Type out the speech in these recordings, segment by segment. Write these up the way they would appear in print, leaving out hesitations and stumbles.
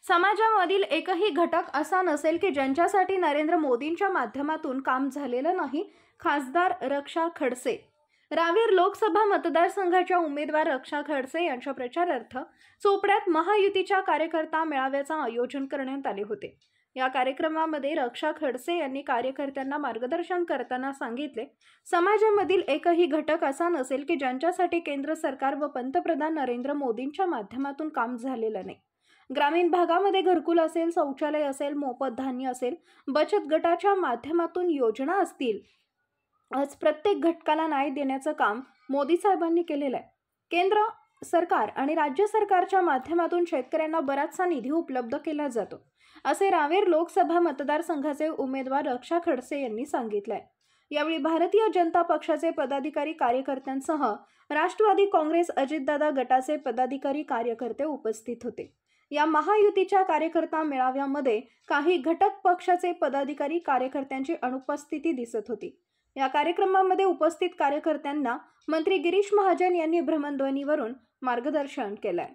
समाजामधील एकही घटक असा नसेल की ज्यांच्यासाठी नरेंद्र मोदींच्या माध्यमातून काम झालेलं नाही. खासदार रक्षा खडसे. रावेर लोकसभा मतदारसंघाच्या उमेदवार रक्षा खडसे यांच्या प्रचारार्थ चोपड्यात महायुतीच्या कार्यकर्ता मेळाव्याचे आयोजन करण्यात आले होते. या कार्यक्रमामध्ये रक्षा खडसे यांनी कार्यकर्त्यांना मार्गदर्शन करताना सांगितले, समाजामधील एकही घटक असा नसेल की ज्यांच्यासाठी केंद्र सरकार व पंतप्रधान नरेंद्र मोदींच्या माध्यमातून काम झालेलं नाही. ग्रामीण भागामध्ये घरकुल असेल, शौचालय असेल, मोफत धान्य असेल, बचत गटाच्या माध्यमातून योजना असतील, आज प्रत्येक घटकाला न्याय देण्याचं काम मोदी साहेबांनी केलेलं आहे. केंद्र सरकार आणि राज्य सरकारच्या माध्यमातून शेतकऱ्यांना बराचसा निधी उपलब्ध केला जातो, असे रावेर लोकसभा मतदारसंघाचे उमेदवार रक्षा खडसे यांनी सांगितले. यावेळी भारतीय जनता पक्षाचे पदाधिकारी कार्यकर्त्यांसह राष्ट्रवादी काँग्रेस अजितदादा गटाचे पदाधिकारी कार्यकर्ते उपस्थित होते. या महायुतीच्या कार्यकर्ता मेळाव्यामध्ये काही घटक पक्षाचे पदाधिकारी कार्यकर्त्यांची अनुपस्थिती दिसत होती. या कार्यक्रमामध्ये उपस्थित कार्यकर्त्यांना मंत्री गिरीश महाजन यांनी भ्रमणध्वनीवरून मार्गदर्शन केलंय.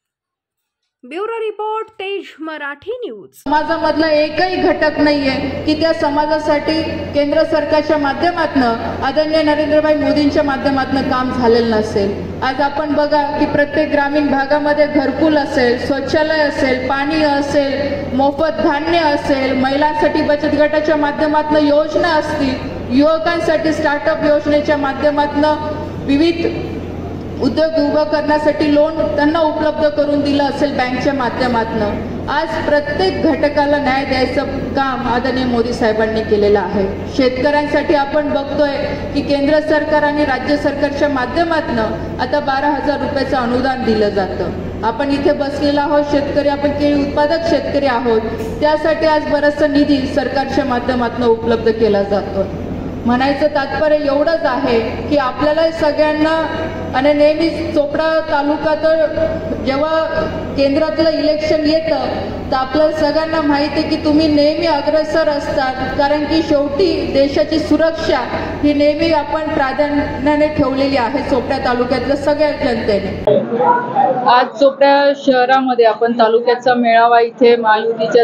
ब्युरो रिपोर्ट, तेज मराठी न्यूज. समाजामधला एकही घटक नाहीये की त्या समाजासाठी केंद्र सरकारच्या माध्यमातून आदरणीय नरेंद्रभाई मोदींच्या माध्यमातून काम झालेलं नसेल. आज आपण बघा की प्रत्येक ग्रामीण भागामध्ये घरकुल असेल, शौचालय असेल, पाणी असेल, मोफत धान्य असेल, महिलांसाठी बचत गटाच्या माध्यमातून योजना असतील, युवकांसाठी स्टार्टअप योजनेच्या माध्यमातून विविध उद्योग उभं करण्यासाठी लोन त्यांना उपलब्ध करून दिलं असेल बँकच्या माध्यमातून. आज प्रत्येक घटकाला न्याय द्यायचं काम आदरणीय मोदी साहेबांनी केलेलं आहे. शेतकऱ्यांसाठी आपण बघतोय की केंद्र सरकार आणि राज्य सरकारच्या माध्यमातून आता 12,000 रुपयाचं अनुदान दिलं जातं. आपण इथे बसलेला आहोत शेतकरी, आपण केळी उत्पादक शेतकरी आहोत, त्यासाठी आज बराचसा निधी सरकारच्या माध्यमातून उपलब्ध केला जातो. म्हणायचं तात्पर्य एवढंच आहे की आपल्याला सगळ्यांना आणि नेहमी चोपडा तालुका तर जेव्हा केंद्रातलं इलेक्शन येतं तर आपल्याला सगळ्यांना माहिती आहे की तुम्ही नेहमी अग्रेसर असतात, कारण की शेवटी देशाची सुरक्षा ही नेहमी आपण प्राधान्याने ठेवलेली आहे चोपडा तालुक्यातल्या सगळ्या जनतेने. आज चोपडा शहरामध्ये आपण तालुक्याचा मेळावा इथे महायुतीच्या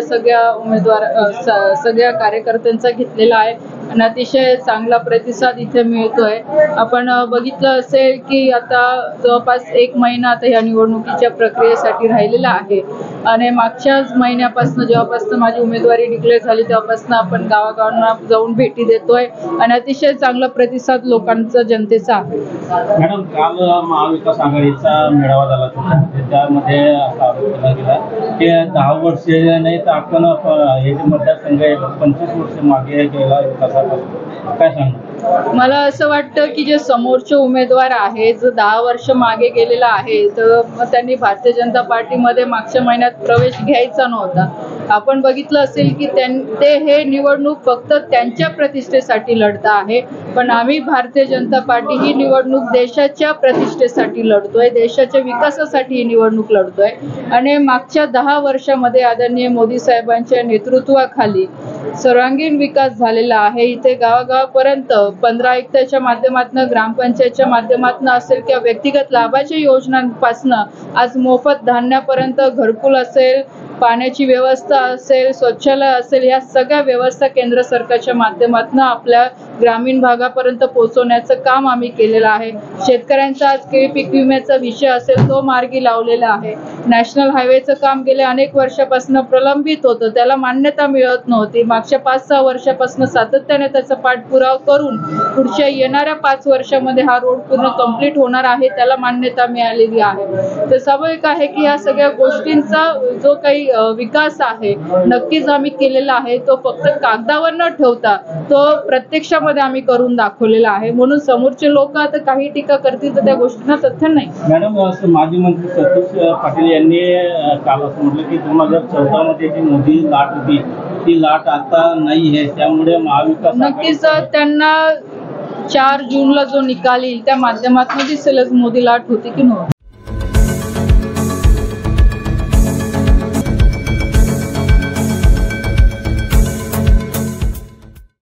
सगळ्या कार्यकर्त्यांचा घेतलेला आहे आणि अतिशय चांगला प्रतिसाद इथे मिळतोय. आपण बघितलं असेल की आता जवळपास 1 महिना आता या निवडणुकीच्या प्रक्रियेसाठी राहिलेला आहे आणि मागच्याच महिन्यापासून जेव्हापासून माझी उमेदवारी डिक्लेअर झाली तेव्हापासून आपण गावागावांना जाऊन भेटी देतोय आणि अतिशय चांगला प्रतिसाद लोकांचा जनतेचा आहे. मॅडम, काल महाविकास आघाडीचा मेळावा झाला होता, त्यामध्ये असा आरोप केला गेला की 10 वर्ष नाही तर आपण हे जे मतदारसंघ 25 वर्ष मागे गेला विकासापासून, काय सांगणार? मला असं वाटतं की जे समोरचे उमेदवार आहेत जो 10 वर्ष मागे गेलेला आहे तर त्यांनी भारतीय जनता पार्टीमध्ये मागच्या महिन्यात प्रवेश घ्यायचा नव्हता. आपण बघितलं असेल की ते हे निवडणूक फक्त त्यांच्या प्रतिष्ठेसाठी लढत आहे, पण आम्ही भारतीय जनता पार्टी ही निवडणूक देशाच्या प्रतिष्ठेसाठी लढतोय, देशाच्या विकासासाठी ही निवडणूक लढतोय आणि मागच्या 10 वर्षामध्ये आदरणीय मोदी साहेबांच्या नेतृत्वाखाली सर्वांगीण विकास झालेला आहे. इथे गावागावापर्यंत 15 आयुक्ताच्या माध्यमातून, ग्रामपंचायतच्या माध्यमातून असेल किंवा व्यक्तिगत लाभाच्या योजनांपासून आज मोफत धान्यापर्यंत, घरकुल असेल, पाण्याची व्यवस्था असेल, शौचालय असेल, या सगळ्या व्यवस्था केंद्र सरकारच्या माध्यमातून आपल्या ग्रामीण भागापर्यंत पोहोचवण्याचं काम आम्ही केलेलं आहे. शेतकऱ्यांचा आज केळी पीक विम्याचा विषय असेल तो मार्गी लावलेला आहे. नॅशनल हायवेचं काम गेल्या अनेक वर्षापासून प्रलंबित होतं, त्याला मान्यता मिळत नव्हती. मागच्या 5-6 वर्षापासून सातत्याने त्याचा पाठपुरावा करून पुढच्या येणाऱ्या 5 वर्षामध्ये हा रोड पूर्ण कंप्लीट होणार आहे, त्याला मान्यता मिळालेली आहे. तर स्वाभाविक आहे की या सगळ्या गोष्टींचा जो काही विकास आहे नक्कीच आम्ही केलेला आहे, तो फक्त कागदावर न ठेवता तो प्रत्यक्षामध्ये आम्ही करून दाखवलेला आहे. म्हणून समोरचे लोक आता काही टीका करतील तर त्या गोष्टींना तथ्य नाही. मॅडम, माजी मंत्री सतीश पाटील यांनी काल असं म्हटलं की 2014 मध्ये जी मोदी लाट होती ती लाट आता नाही आहे, त्यामुळे महाविकास नक्कीच त्यांना 4 जूनला जो निकाल येईल त्या माध्यमातून दिसेलच मोदी लाट होती की नव्हती.